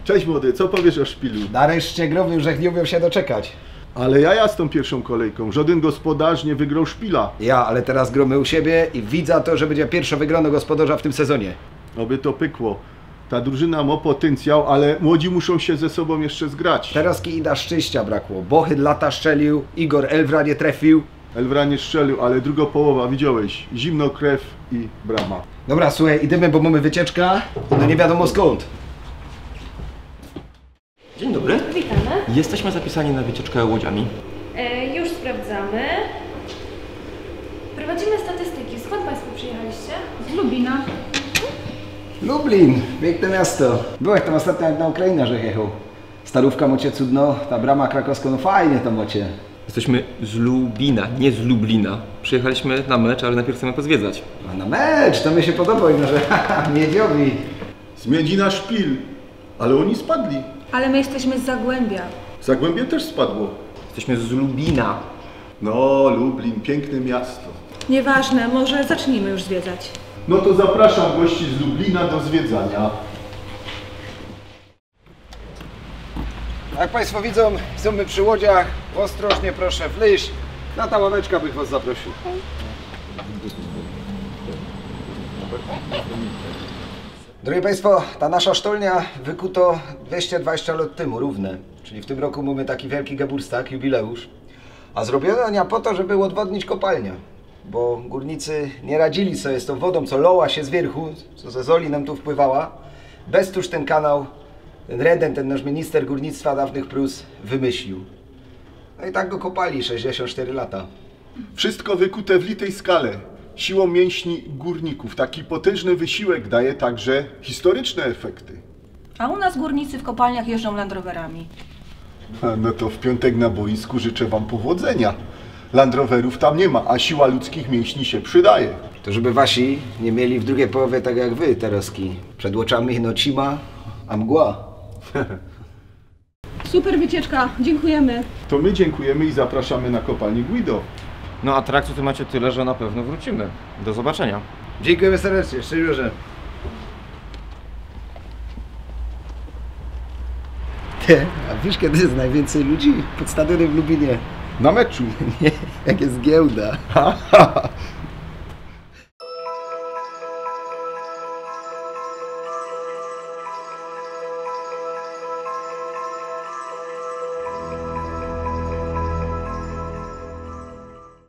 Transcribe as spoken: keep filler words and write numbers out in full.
Cześć młody, co powiesz o szpilu? Nareszcie growy już jak nie umiał się doczekać. Ale ja z tą pierwszą kolejką. Żaden gospodarz nie wygrał szpila. Ja, ale teraz gromy u siebie i widzę to, że będzie pierwsza wygrana gospodarza w tym sezonie. Oby to pykło. Ta drużyna ma potencjał, ale młodzi muszą się ze sobą jeszcze zgrać. Teraz Ida szczęścia brakło. Bochyd lata szczelił, Igor Elwra nie trafił. Elwra nie strzelił, ale druga połowa, widziałeś, zimno krew i brama. Dobra, słuchaj, idziemy, bo mamy wycieczka, no nie wiadomo skąd. Dzień dobry. Witamy. Jesteśmy zapisani na wycieczkę łodziami. E, już sprawdzamy. Prowadzimy statystyki. Skąd Państwo przyjechaliście? Z Lubina. Lublin, piękne miasto. Byłeś tam ostatnio jak na Ukrainę, że jechał. Starówka mocie cudno, ta brama krakowska, no fajnie to mocie. Jesteśmy z Lubina, nie z Lublina. Przyjechaliśmy na mecz, ale najpierw chcemy pozwiedzać. A na mecz, to mi się podoba, no że haha, miedziowi. Z Miedzi na szpil, ale oni spadli. Ale my jesteśmy z Zagłębia. Zagłębie też spadło. Jesteśmy z Lubina. No, Lublin, piękne miasto. Nieważne, może zacznijmy już zwiedzać. No to zapraszam gości z Lublina do zwiedzania. Jak Państwo widzą, są my przy łodziach. Ostrożnie proszę wleźć. Na ta ławeczka bych Was zaprosił. Drogie Państwo, ta nasza sztolnia wykuto dwieście dwadzieścia lat temu, równe. Czyli w tym roku mamy taki wielki geburstak, jubileusz. A zrobiono ją po to, żeby odwodnić kopalnię. Bo górnicy nie radzili sobie z tą wodą, co loła się z wierchu, co ze zoli nam tu wpływała. Bez tuż ten kanał, ten Reden, ten nasz minister górnictwa dawnych Prus, wymyślił. No i tak go kopali sześćdziesiąt cztery lata. Wszystko wykute w litej skale. Siłą mięśni górników. Taki potężny wysiłek daje także historyczne efekty. A u nas górnicy w kopalniach jeżdżą Land Roverami. A, no to w piątek na boisku życzę Wam powodzenia. Land Roverów tam nie ma, a siła ludzkich mięśni się przydaje. To żeby wasi nie mieli w drugiej połowie tak jak wy, Tereski. Przed oczami nocima, a mgła. Super wycieczka, dziękujemy. To my dziękujemy i zapraszamy na kopalnię Guido. No atrakcji to macie tyle, że na pewno wrócimy. Do zobaczenia. Dziękujemy serdecznie, szczerze. Ty, a wiesz kiedy jest najwięcej ludzi pod stadionem w Lubinie? Na meczu. Nie, jak jest giełda.